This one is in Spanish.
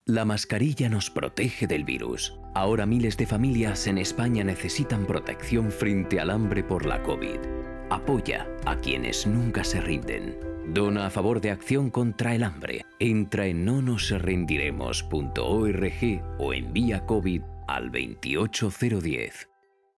La mascarilla nos protege del virus. Ahora miles de familias en España necesitan protección frente al hambre por la COVID. Apoya a quienes nunca se rinden. Dona a favor de Acción contra el Hambre. Entra en nonosrendiremos.org o envía COVID al 28010.